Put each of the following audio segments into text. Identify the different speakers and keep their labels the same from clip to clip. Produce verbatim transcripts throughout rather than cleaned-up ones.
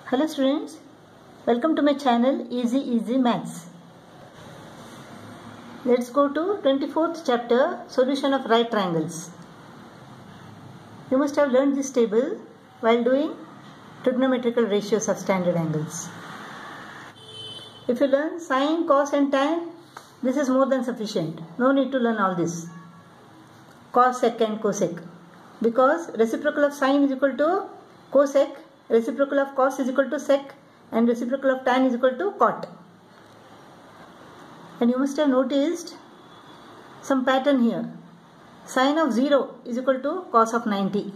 Speaker 1: Hello students, welcome to my channel Easy Easy Maths. Let's go to twenty-fourth chapter, Solution of Right Triangles. You must have learned this table while doing trigonometrical ratios of standard angles. If you learn sine, cos and tan, this is more than sufficient. No need to learn all this. Cos, sec and cosec. Because reciprocal of sine is equal to cosec, reciprocal of cos is equal to sec, and reciprocal of tan is equal to cot. And you must have noticed some pattern here. Sine of zero is equal to cos of ninety.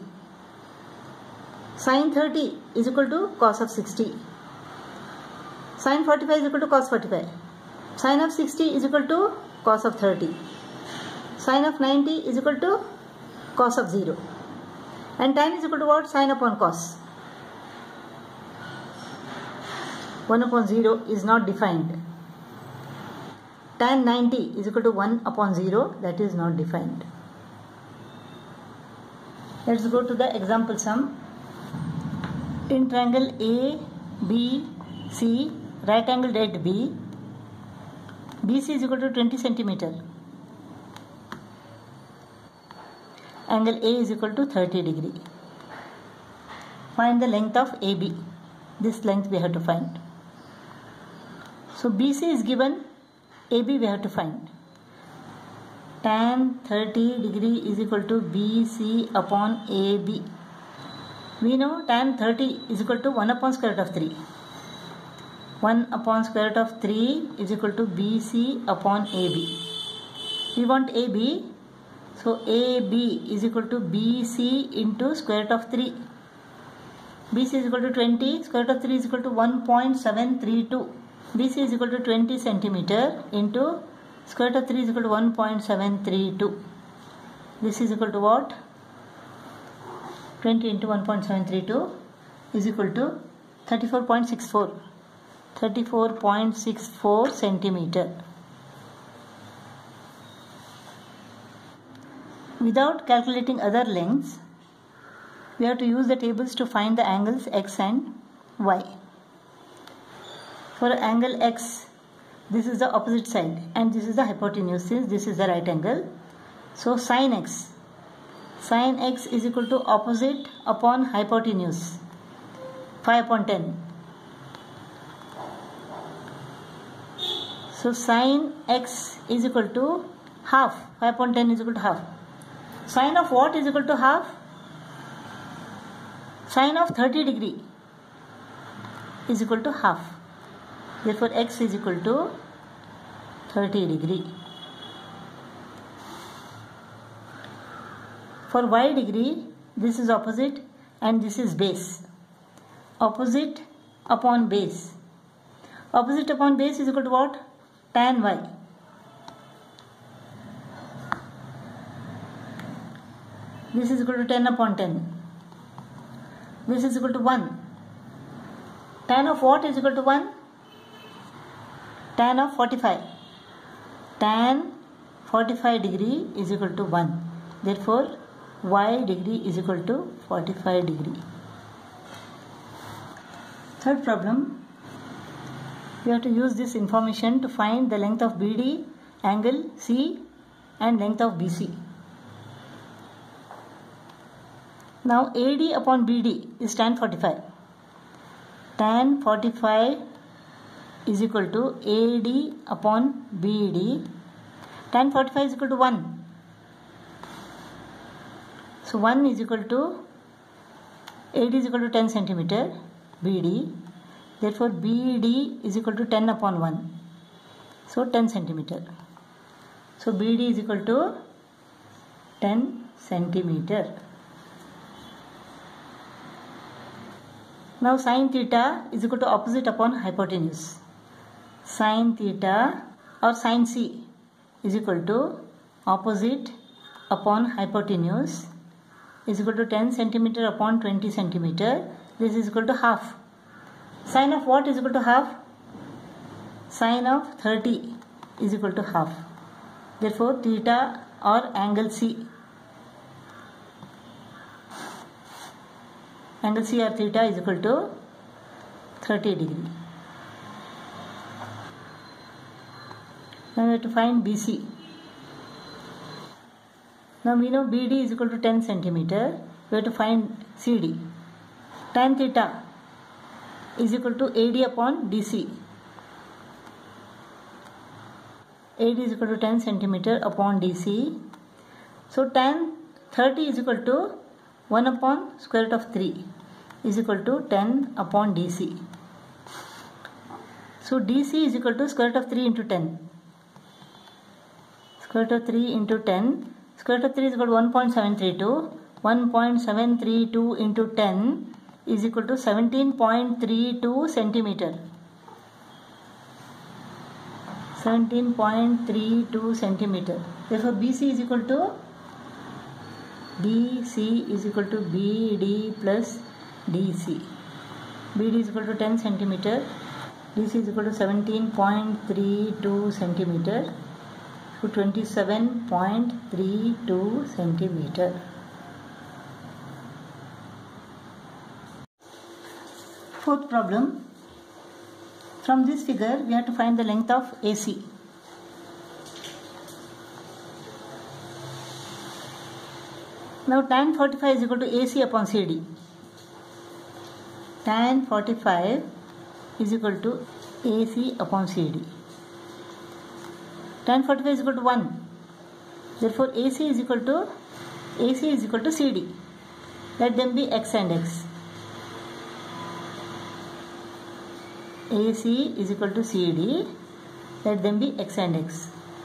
Speaker 1: Sine thirty is equal to cos of sixty. Sine forty-five is equal to cos forty-five. Sine of sixty is equal to cos of thirty. Sine of ninety is equal to cos of zero. And tan is equal to what? Sine upon cos. one upon zero is not defined. Tan ninety is equal to one upon zero, that is not defined. Let's go to the example sum. In triangle A, B, C, right angled at B, B C is equal to twenty centimeter. Angle A is equal to thirty degree. Find the length of A B. This length we have to find. So B C is given, A B we have to find. Tan thirty degree is equal to B C upon A B. We know tan thirty is equal to one upon square root of three. one upon square root of three is equal to B C upon A B. We want A B. So A B is equal to B C into square root of three. B C is equal to twenty. Square root of three is equal to one point seven three two. B C is equal to twenty centimeter into square root of three is equal to one point seven three two. This is equal to what? twenty into one point seven three two is equal to thirty-four point six four. thirty-four point six four centimeter. Without calculating other lengths, we have to use the tables to find the angles x and y. For angle x, this is the opposite side and this is the hypotenuse since this is the right angle. So sin x. Sin x is equal to opposite upon hypotenuse. five upon ten. So sin x is equal to half. five upon ten is equal to half. Sin of what is equal to half? Sin of thirty degree is equal to half. Therefore x is equal to thirty degree. For y degree, this is opposite and this is base. Opposite upon base. Opposite upon base is equal to what? Tan y. This is equal to ten upon ten. This is equal to one. Tan of what is equal to one? Tan of forty-five. Tan forty-five degree is equal to one. Therefore, y degree is equal to forty-five degree. Third problem. We have to use this information to find the length of B D, angle C and length of B C. Now A D upon B D is tan forty-five. Tan forty-five is equal to A D upon B D. Tan forty-five is equal to one. So one is equal to, A D is equal to ten centimeter, B D. Therefore B D is equal to ten upon one. So ten centimeter. So B D is equal to ten centimeter. Now sin theta is equal to opposite upon hypotenuse. Sin theta or sin C is equal to opposite upon hypotenuse is equal to ten centimeter upon twenty centimeter. This is equal to half. Sin of what is equal to half? Sin of thirty is equal to half. Therefore theta or angle C. Angle C or theta is equal to thirty degree. Now we have to find B C. Now we know B D is equal to ten centimeter. We have to find C D. Tan theta is equal to A D upon D C. A D is equal to ten centimeter upon D C. So tan thirty is equal to one upon square root of three is equal to ten upon D C. So D C is equal to square root of three into ten. Square root of three into ten. Square root of three is equal to one point seven three two. one point seven three two into ten is equal to seventeen point three two centimeter. seventeen point three two centimeter. Therefore B C is equal to B C is equal to B D plus D C. B D is equal to ten centimeter. D C is equal to seventeen point three two centimeter. So twenty-seven point three two centimeter. Fourth problem. From this figure, we have to find the length of A C. Now tan forty-five is equal to A C upon C D. Tan forty-five is equal to A C upon C D. Tan forty-five is equal to one. Therefore A C is equal to A C is equal to C D. Let them be X and X. A C is equal to C D. Let them be X and X.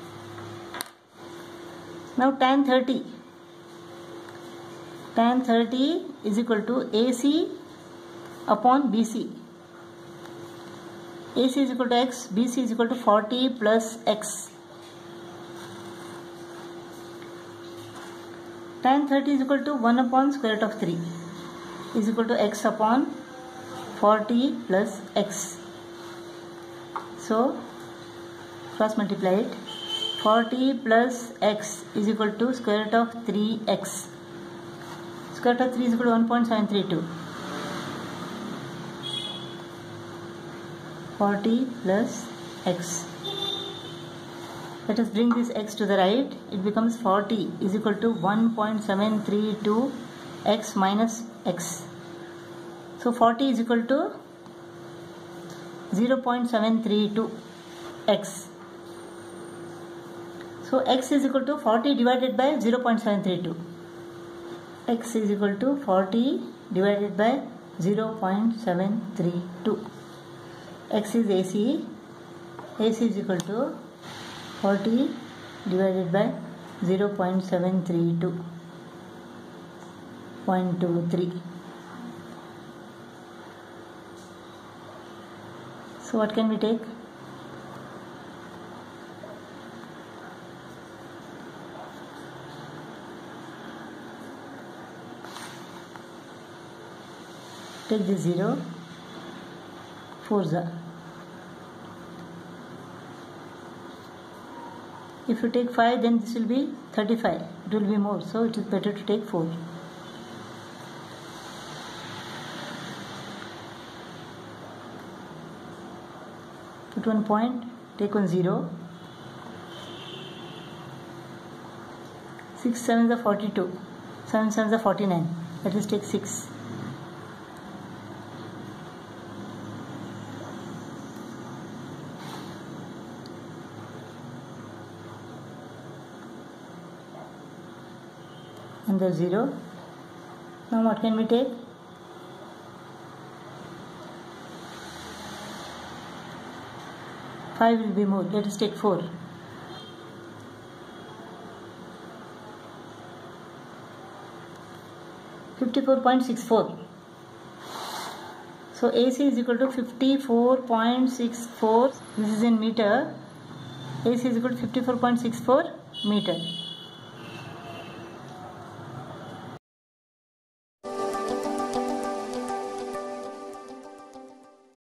Speaker 1: Now tan thirty. Tan thirty is equal to A C upon B C. A C is equal to X, B C is equal to forty plus X. Tan thirty is equal to one upon square root of three is equal to X upon forty plus X. So cross multiply it. forty plus X is equal to square root of three X. Square root of three is equal to one point seven three two. forty plus X. Let us bring this X to the right. It becomes forty is equal to one point seven three two X minus X. So forty is equal to zero point seven three two X. So X is equal to forty divided by zero point seven three two. X is equal to forty divided by zero point seven three two. X is A C. A C is equal to forty divided by zero point seven three two. zero point two three. So what can we take? Take the zero. Forza. If you take five, then this will be thirty-five. It will be more, so it is better to take four. Put one point, take one zero. six sevens are forty-two. seven sevens are forty-nine. Let us take six. And the zero. Now what can we take? five will be more. Let us take four. fifty-four point six four. So A C is equal to fifty-four point six four. This is in meter. A C is equal to fifty-four point six four meter.